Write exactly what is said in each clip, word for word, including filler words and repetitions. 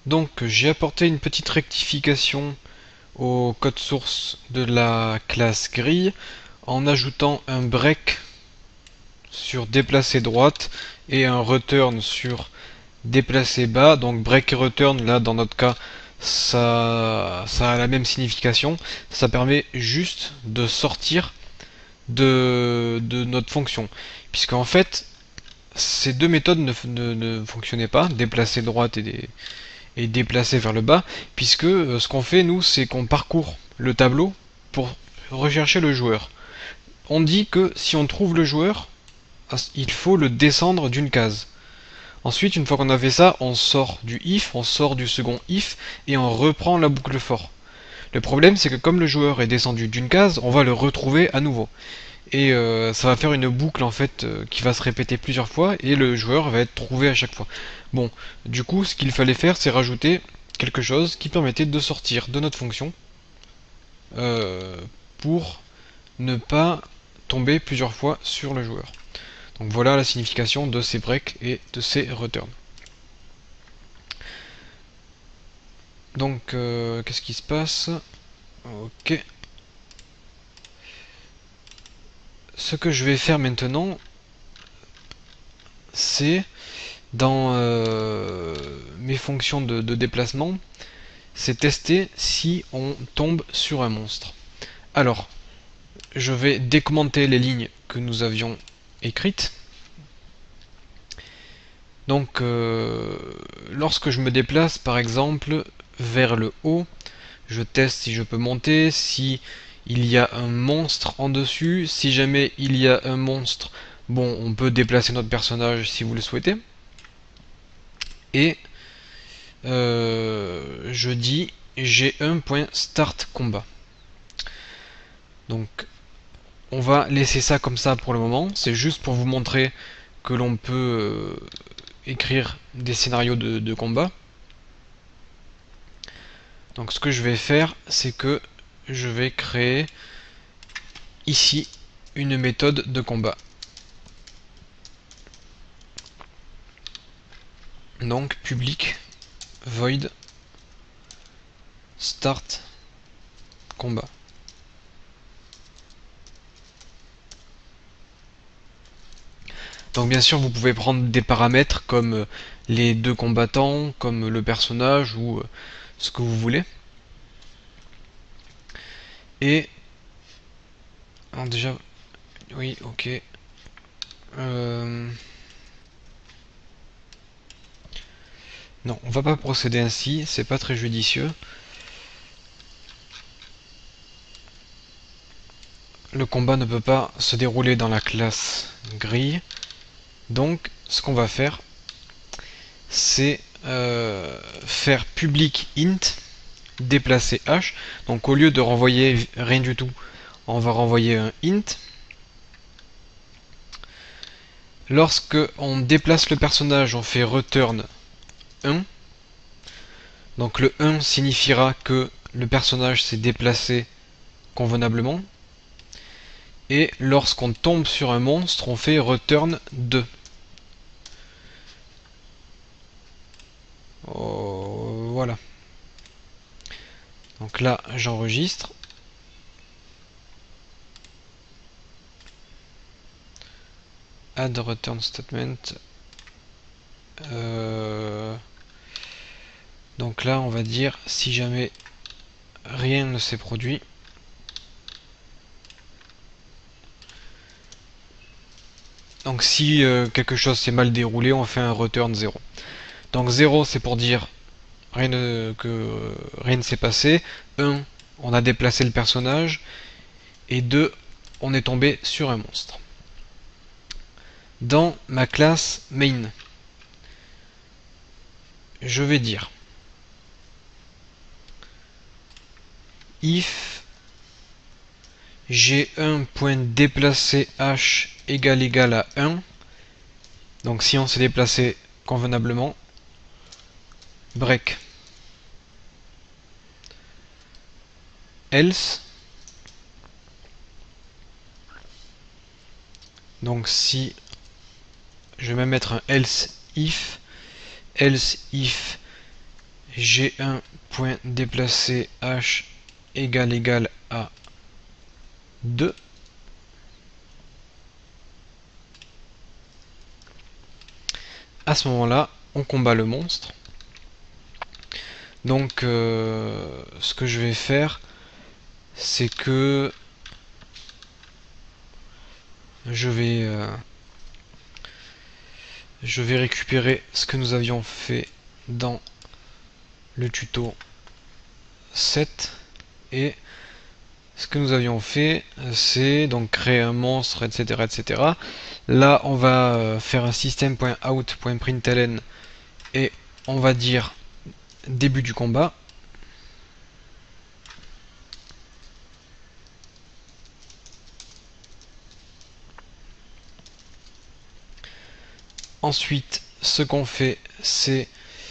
Donc j'ai apporté une petite rectification au code source de la classe grille en ajoutant un break sur déplacer droite et un return sur déplacer bas. Donc break et return, là dans notre cas, ça, ça a la même signification. Ça permet juste de sortir de, de notre fonction. Puisqu'en fait, ces deux méthodes ne, ne, ne fonctionnaient pas, déplacer droite et, des, et déplacer vers le bas, puisque euh, ce qu'on fait nous, c'est qu'on parcourt le tableau pour rechercher le joueur. On dit que si on trouve le joueur, il faut le descendre d'une case. Ensuite, une fois qu'on a fait ça, on sort du if, on sort du second if, et on reprend la boucle for. Le problème, c'est que comme le joueur est descendu d'une case, on va le retrouver à nouveau. Et euh, ça va faire une boucle en fait euh, qui va se répéter plusieurs fois, et le joueur va être trouvé à chaque fois. Bon, du coup, ce qu'il fallait faire, c'est rajouter quelque chose qui permettait de sortir de notre fonction euh, pour ne pas tomber plusieurs fois sur le joueur. Donc voilà la signification de ces breaks et de ces returns. Donc euh, qu'est-ce qui se passe? Ok. Ce que je vais faire maintenant, c'est dans euh, mes fonctions de, de déplacement, c'est tester si on tombe sur un monstre. Alors, je vais décommenter les lignes que nous avions écrites. Donc, euh, lorsque je me déplace, par exemple, vers le haut, je teste si je peux monter, si il y a un monstre en dessus. Si jamais il y a un monstre, bon, on peut déplacer notre personnage si vous le souhaitez. Et euh, je dis G un point start combat. Donc, on va laisser ça comme ça pour le moment. C'est juste pour vous montrer que l'on peut euh, écrire des scénarios de, de combat. Donc ce que je vais faire, c'est que je vais créer ici une méthode de combat. Donc public void start combat. Donc bien sûr vous pouvez prendre des paramètres comme les deux combattants, comme le personnage ou ce que vous voulez. Et alors déjà oui ok. Euh, non, on va pas procéder ainsi, c'est pas très judicieux. Le combat ne peut pas se dérouler dans la classe grille. Donc ce qu'on va faire, c'est euh, faire public int déplacer h. Donc au lieu de renvoyer rien du tout, on va renvoyer un int. Lorsque on déplace le personnage, on fait return un. Donc le un signifiera que le personnage s'est déplacé convenablement. Et lorsqu'on tombe sur un monstre, on fait return deux. Oh, voilà. Donc là, j'enregistre. Add return statement. Euh, donc là, on va dire si jamais rien ne s'est produit. Donc si euh, quelque chose s'est mal déroulé, on fait un return zéro. Donc zéro c'est pour dire rien ne, que euh, rien ne s'est passé. un on a déplacé le personnage. Et deux on est tombé sur un monstre. Dans ma classe main, je vais dire if g un.déplacer h égale égal à un. Donc si on s'est déplacé convenablement, break. Else, donc si je vais même mettre un else if, else if g un point déplacer h égale égale à deux. À ce moment-là, on combat le monstre. Donc, euh, ce que je vais faire, c'est que je vais, euh, je vais récupérer ce que nous avions fait dans le tuto sept, et ce que nous avions fait, c'est donc créer un monstre, et cetera, et cetera. Là, on va faire un system.out.println et on va dire début du combat. Ensuite, ce qu'on fait, c'est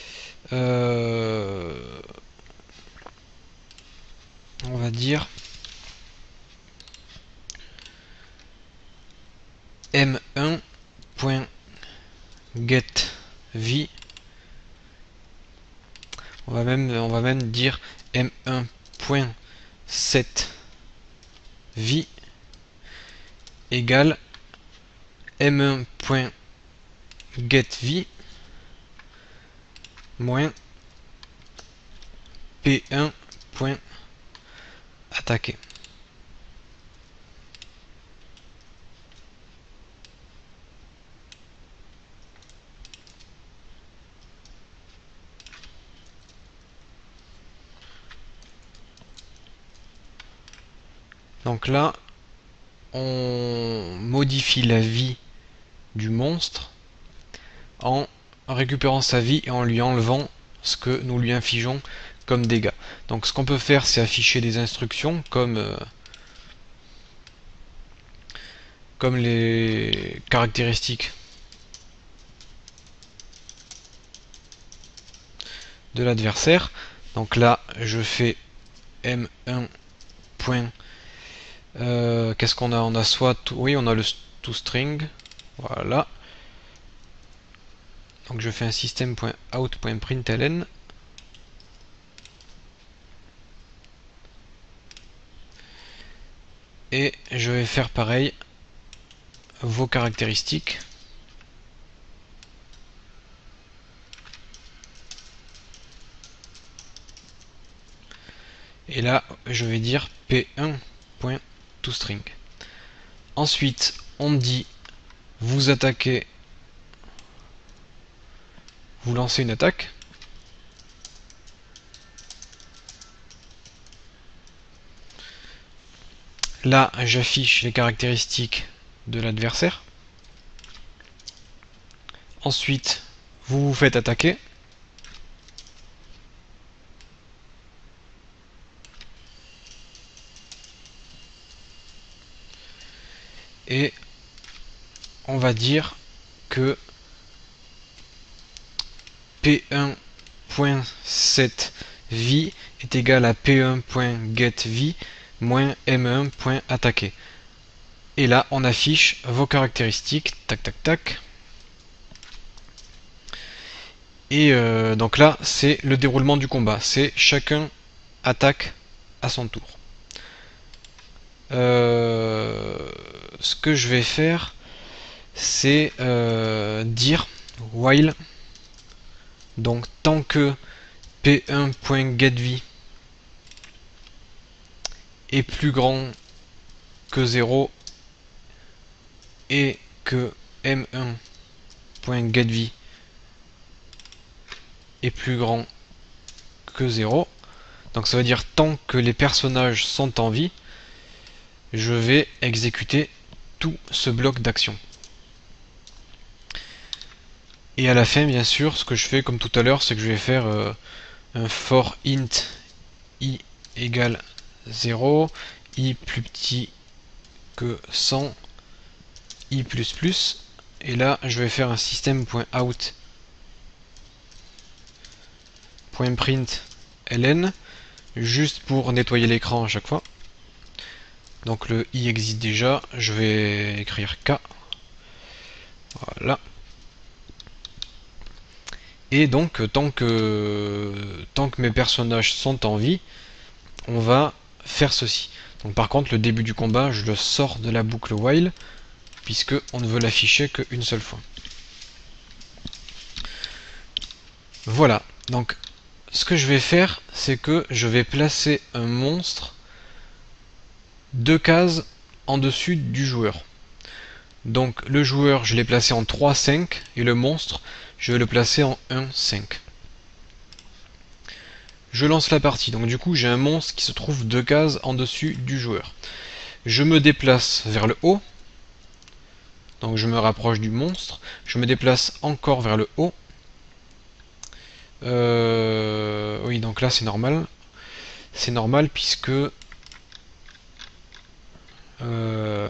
euh, on va dire m un point get v. On va même, on va même dire m un point set v égale m un point get v moins p un point attaquer. Donc là, on modifie la vie du monstre en récupérant sa vie et en lui enlevant ce que nous lui infligeons comme dégâts. Donc ce qu'on peut faire, c'est afficher des instructions comme euh, comme les caractéristiques de l'adversaire. Donc là, je fais m un point euh, qu'est-ce qu'on a? On a soit to, oui, on a le toString, voilà. Donc je fais un system.out.println et je vais faire pareil vos caractéristiques. Et là, je vais dire p un point toString. Ensuite, on dit vous attaquez, vous lancez une attaque. Là, j'affiche les caractéristiques de l'adversaire. Ensuite, vous vous faites attaquer. Et on va dire que p un point set v est égal à p un point get v moins m un point attaquer. Et là, on affiche vos caractéristiques. Tac, tac, tac. Et euh, donc là, c'est le déroulement du combat. C'est chacun attaque à son tour. Euh, ce que je vais faire, c'est euh, dire while, donc tant que p un point get v est plus grand que zéro et que m un point get v est plus grand que zéro, donc ça veut dire tant que les personnages sont en vie, je vais exécuter tout ce bloc d'action. Et à la fin, bien sûr, ce que je fais comme tout à l'heure, c'est que je vais faire euh, un for int i égale zéro, i plus petit que cent, i plus plus, et là je vais faire un system.out.println juste pour nettoyer l'écran à chaque fois. Donc le i existe déjà, je vais écrire k, voilà. Et donc tant que, tant que mes personnages sont en vie, on va faire ceci. Donc par contre le début du combat, je le sors de la boucle while, puisque on ne veut l'afficher qu'une seule fois. Voilà, donc ce que je vais faire, c'est que je vais placer un monstre deux cases en dessus du joueur. Donc le joueur, je l'ai placé en trois cinq, et le monstre, je vais le placer en un cinq. Je lance la partie, donc du coup j'ai un monstre qui se trouve deux cases en dessus du joueur. Je me déplace vers le haut, donc je me rapproche du monstre, je me déplace encore vers le haut. Euh, oui, donc là c'est normal. C'est normal puisque euh,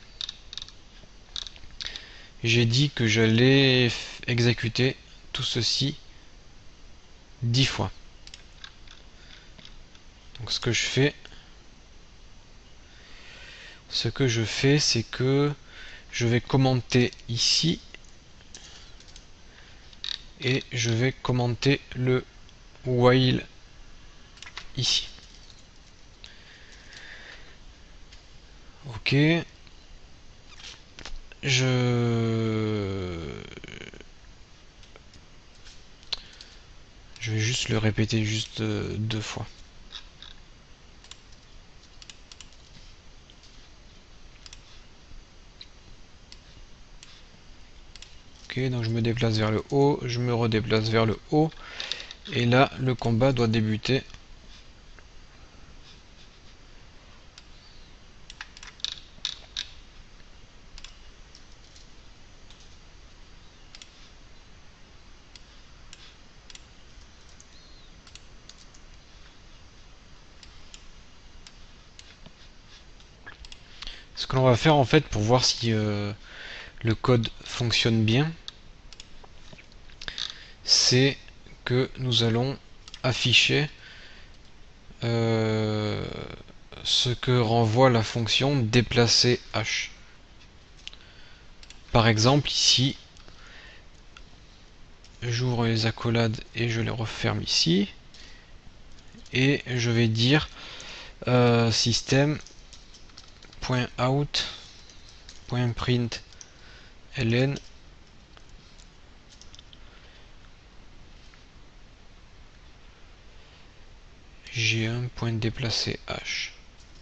j'ai dit que j'allais exécuter tout ceci dix fois. Donc ce que je fais, ce que je fais, c'est que je vais commenter ici et je vais commenter le while ici. Ok. Je je vais juste le répéter juste deux fois. Ok, donc je me déplace vers le haut, je me redéplace vers le haut, et là le combat doit débuter. Ce que l'on va faire en fait pour voir si euh, le code fonctionne bien, c'est que nous allons afficher euh, ce que renvoie la fonction déplacer h. Par exemple ici, j'ouvre les accolades et je les referme ici, et je vais dire euh, system.out.println G un.déplacer h.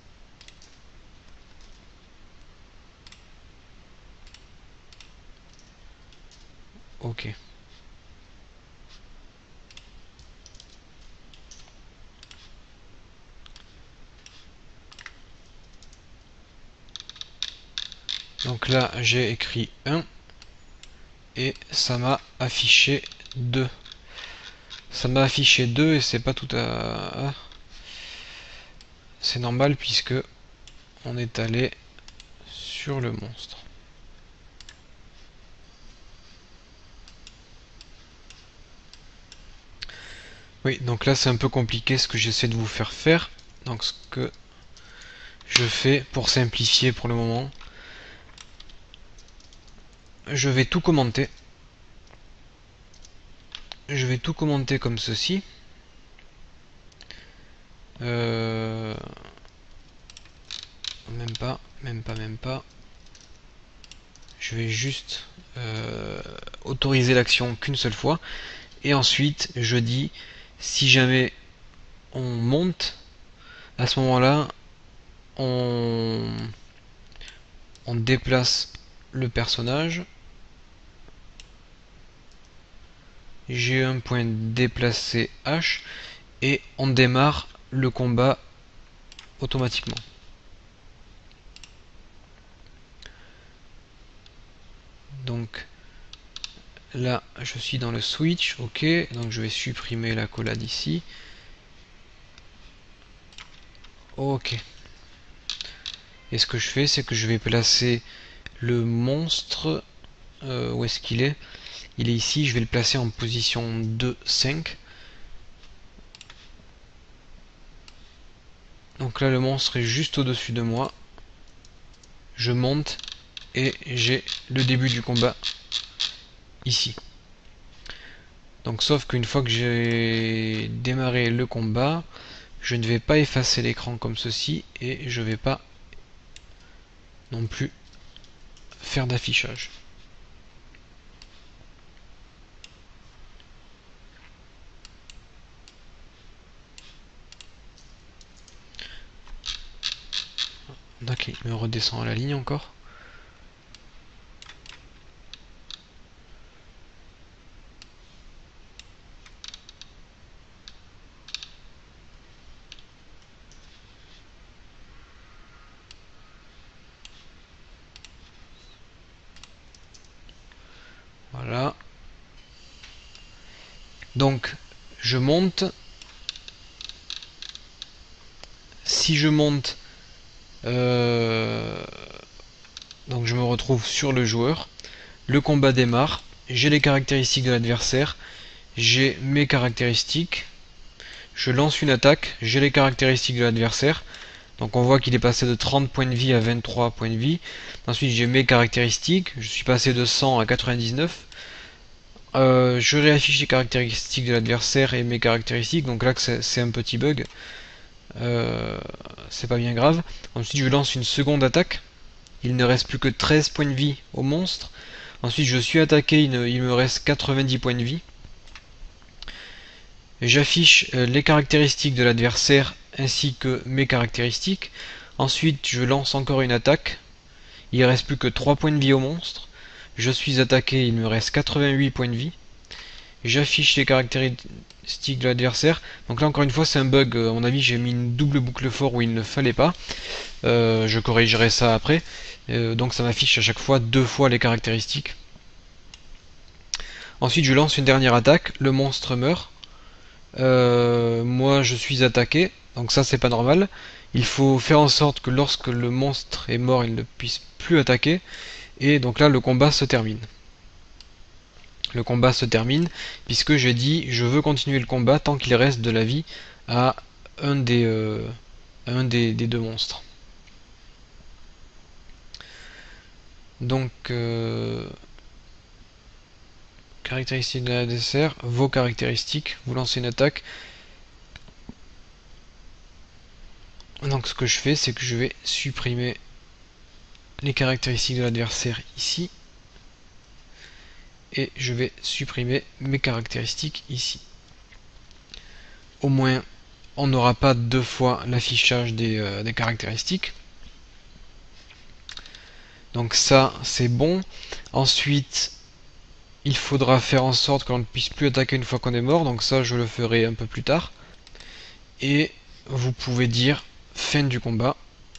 Ok. Donc là j'ai écrit un et ça m'a affiché deux. Ça m'a affiché deux et c'est pas tout à... C'est normal puisque on est allé sur le monstre. Oui, donc là c'est un peu compliqué ce que j'essaie de vous faire faire. Donc ce que je fais pour simplifier pour le moment, je vais tout commenter. Je vais tout commenter comme ceci. Euh... Même pas, même pas, même pas. Je vais juste euh, autoriser l'action qu'une seule fois. Et ensuite, je dis, si jamais on monte, à ce moment-là, on, on déplace le personnage. G un point déplacer H et on démarre le combat automatiquement. Donc là, je suis dans le switch, ok, donc je vais supprimer la collade ici. Ok. Et ce que je fais, c'est que je vais placer le monstre, euh, où est-ce qu'il est? Il est ici, je vais le placer en position deux cinq. Donc là, le monstre est juste au-dessus de moi. Je monte et j'ai le début du combat ici. Donc sauf qu'une fois que j'ai démarré le combat, je ne vais pas effacer l'écran comme ceci et je vais pas non plus faire d'affichage. Ok, il me redescend à la ligne encore. Voilà. Donc, je monte. Si je monte, euh, donc je me retrouve sur le joueur. Le combat démarre. J'ai les caractéristiques de l'adversaire. J'ai mes caractéristiques. Je lance une attaque. J'ai les caractéristiques de l'adversaire. Donc on voit qu'il est passé de trente points de vie à vingt-trois points de vie. Ensuite j'ai mes caractéristiques. Je suis passé de cent à quatre-vingt-dix-neuf. Euh, je réaffiche les caractéristiques de l'adversaire et mes caractéristiques. Donc là c'est un petit bug. Euh, c'est pas bien grave. Ensuite je lance une seconde attaque. Il ne reste plus que treize points de vie au monstre. Ensuite je suis attaqué, il, ne, il me reste quatre-vingt-dix points de vie. J'affiche euh, les caractéristiques de l'adversaire ainsi que mes caractéristiques. Ensuite je lance encore une attaque. Il ne reste plus que trois points de vie au monstre. Je suis attaqué, il me reste quatre-vingt-huit points de vie. J'affiche les caractéristiques de l'adversaire. Donc là encore une fois c'est un bug, à mon avis j'ai mis une double boucle fort où il ne fallait pas. Euh, je corrigerai ça après. Euh, donc ça m'affiche à chaque fois deux fois les caractéristiques. Ensuite je lance une dernière attaque, le monstre meurt. Euh, moi je suis attaqué, donc ça c'est pas normal. Il faut faire en sorte que lorsque le monstre est mort il ne puisse plus attaquer. Et donc là le combat se termine. Le combat se termine puisque j'ai dit je veux continuer le combat tant qu'il reste de la vie à un des, euh, un des, des deux monstres. Donc euh, caractéristiques de l'adversaire, vos caractéristiques, vous lancez une attaque. Donc ce que je fais c'est que je vais supprimer les caractéristiques de l'adversaire ici et je vais supprimer mes caractéristiques ici. Au moins on n'aura pas deux fois l'affichage des, euh, des caractéristiques. Donc ça c'est bon. Ensuite il faudra faire en sorte qu'on ne puisse plus attaquer une fois qu'on est mort, donc ça je le ferai un peu plus tard. Et vous pouvez dire fin du combat.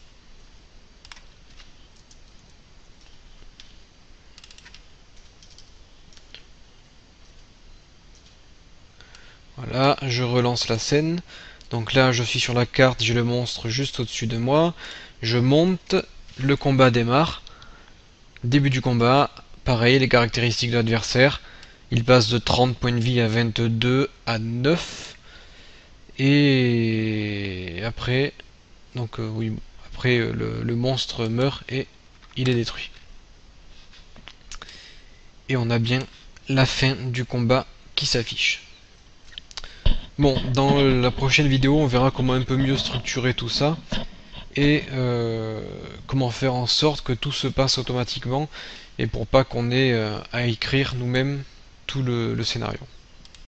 Voilà, je relance la scène. Donc là je suis sur la carte, j'ai le monstre juste au-dessus de moi. Je monte, le combat démarre. Début du combat, pareil, les caractéristiques de l'adversaire. Il passe de trente points de vie à vingt-deux à neuf. Et après, donc euh, oui, après euh, le, le monstre meurt et il est détruit. Et on a bien la fin du combat qui s'affiche. Bon, dans la prochaine vidéo, on verra comment un peu mieux structurer tout ça et euh, comment faire en sorte que tout se passe automatiquement et pour pas qu'on ait euh, à écrire nous-mêmes tout le, le scénario.